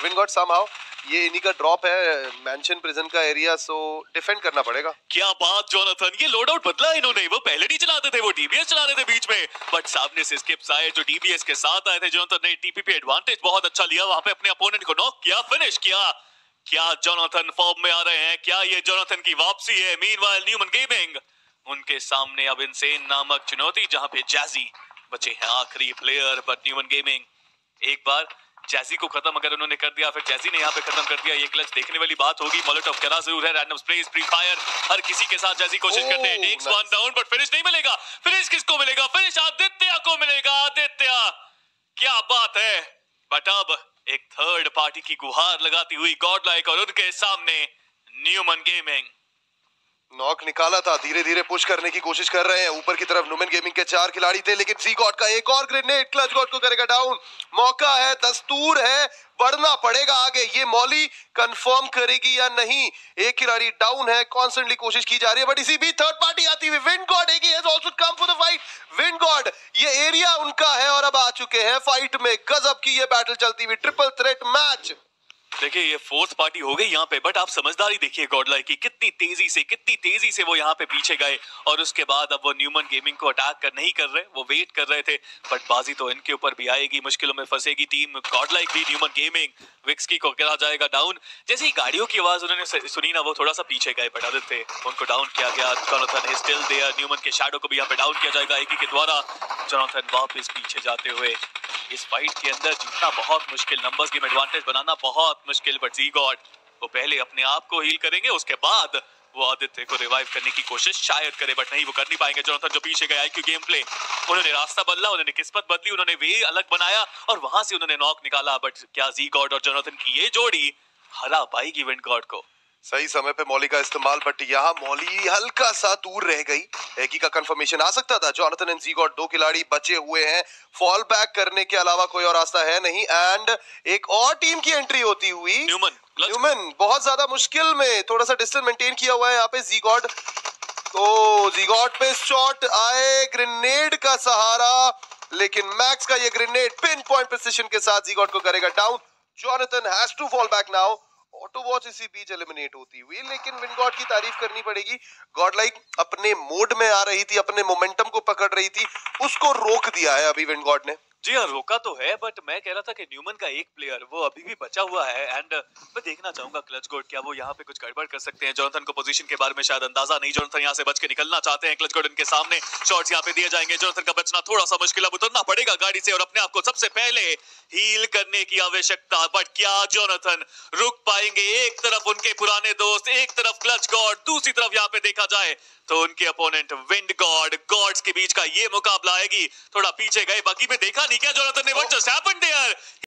विंगॉट somehow ये इन्हीं का ड्रॉप है, मैंशन प्रिजन का एरिया, सो डिफेंड करना पड़ेगा। क्या बात जोनाथन, ये लोड आउट बदला इन्होंने। वो पहले नहीं चलाते थे, वो डीबीएस चला रहे थे बीच में, बट सामने से स्किप्स आए जो डीबीएस के साथ आए थे। जोनाथन ने टीपीपी एडवांटेज बहुत अच्छा लिया, वहां पे अपने अपोनेंट को नॉक किया, फिनिश किया। क्या जोनाथन फॉर्म में आ रहे हैं? क्या ये जोनाथन की वापसी है? मीनवाइल न्यूमन गेमिंग उनके सामने अब इनसेन नामक चुनौती, जहां पे जैजी बचे हैं आखिरी प्लेयर, बट न्यूमन गेमिंग एक बार जैजी को खत्म अगर उन्होंने कर दिया, फिर जैजी ने यहाँ पे खत्म कर दिया, ये क्लच देखने वाली बात होगी। मोलोटोव करा जरूर है, रैंडम स्प्रेस, फ्री फायर, हर किसी के साथ जैजी कोशिश करते हैं। Takes one down, but finish नहीं मिलेगा। फिनिश किसको मिलेगा? फिनिश आदित्य को मिलेगा। आदित्य, क्या बात है। बट अब एक थर्ड पार्टी की गुहार लगाती हुई गॉड लाइक और उनके सामने न्यूमन गेमिंग। नॉक निकाला था, धीरे धीरे पुश करने की कोशिश कर रहे हैं ऊपर की तरफ। न्यूमन गेमिंग के 4 खिलाड़ी थे, लेकिन जी गॉड का एक और ग्रेनेड क्लच गॉड को करेगा डाउन। मौका है, दस्तूर है, बढ़ना पड़ेगा आगे। ये मॉली कंफर्म करेगी या नहीं? एक खिलाड़ी डाउन है, कॉन्स्टेंटली कोशिश की जा रही है, बट इसी बीच थर्ड पार्टी आती हुई wind god has also come for the fight. Wind god ये एरिया उनका है और अब आ चुके हैं फाइट में। गजब की ये बैटल चलती हुई, ट्रिपल थ्रेट मैच। देखिए ये फोर्थ पार्टी हो गई यहाँ पे, बट आप समझदारी देखिए गॉडलाइक की, कितनी तेजी से वो यहाँ पे पीछे गए, और उसके बाद अब वो न्यूमन गेमिंग को अटैक नहीं कर रहे, वो वेट कर रहे थे। बट बाजी तो इनके ऊपर भी आएगी, मुश्किलों में फंसेगी टीम गॉडलाइक भी। न्यूमन गेमिंग विक्सकी को करा जाएगा डाउन। जैसे ही गाड़ियों की आवाज उन्होंने सुनी ना, वो थोड़ा सा पीछे गए, बट आदित्य उनको डाउन किया गया। Jonathan is still there, Newman के शैडो को भी यहाँ पे डाउन किया जाएगा एकी के द्वारा। जोनाथन वापस पीछे जाते हुए इस फाइट के अंदर जीतना बहुत मुश्किल, नंबर्स गेम एडवांटेज बनाना बहुत मुश्किल, बट जी गॉड वो पहले अपने आप को हील करेंगे, उसके बाद वो आदित्य को रिवाइव करने की कोशिश शायद करे, बट नहीं, वो कर नहीं पाएंगे। जोनाथन जो पीछे गए, आईक्यू गेम प्ले, उन्होंने रास्ता बदला, उन्होंने किस्मत बदली, उन्होंने वे अलग बनाया और वहां से उन्होंने नॉक निकाला। बट क्या जी गॉड और जोनाथन की ये जोड़ी हरा पाएगी विंड गॉड को? सही समय पे मॉली का इस्तेमाल, बट यहाँ मॉली हल्का सा दूर रह गई। एकी का कंफर्मेशन आ सकता था। जोनाथन एंड जी गॉड 2 खिलाड़ी बचे हुए हैं, फॉल बैक करने के अलावा कोई और रास्ता है नहीं। एंड एक और टीम की एंट्री होती हुई, न्यूमन बहुत ज्यादा मुश्किल में, थोड़ा सा डिस्टेंस मेंटेन किया हुआ है यहाँ पे जी गॉड। तो जी गॉड पे शॉट आए, ग्रेनेड का सहारा, लेकिन मैक्स का ये ग्रेनेड पिन पॉइंट प्रिसिशन के साथ जी गॉड को करेगा down. Jonathan has to fall back now. Auto watch इसी बीच एलिमिनेट होती हुई, लेकिन विंड गॉड की तारीफ करनी पड़ेगी। गॉड लाइक अपने मोड में आ रही थी, अपने मोमेंटम को पकड़ रही थी, उसको रोक दिया है अभी विंड गॉड ने। जी हाँ, रोका तो है, बट मैं कह रहा था कि न्यूमन का एक प्लेयर वो अभी भी बचा हुआ है, एंड मैं देखना चाहूंगा क्लच गॉड क्या वो यहाँ पे कुछ गड़बड़ कर सकते हैं। जोनाथन को पोजीशन के बारे में शायद अंदाजा नहीं, जोनाथन यहाँ से बच के निकलना चाहते हैं। क्लच गॉड इनके सामने, शॉट्स यहाँ पे दिए जाएंगे, जोनाथन का बचना थोड़ा सा मुश्किल, अब उतरना पड़ेगा गाड़ी से और अपने आप को सबसे पहले हील करने की आवश्यकता। बट क्या जोनाथन रुक पाएंगे? एक तरफ उनके पुराने दोस्त, एक तरफ क्लच गॉड, दूसरी तरफ यहाँ पे देखा जाए तो उनके अपोनेंट विंड गॉड। गॉड्स के बीच का ये मुकाबला आएगी। थोड़ा पीछे गए, बाकी में देखा नहीं क्या जोनाथन ने, व्हाट जस्ट हैपेंड देयर?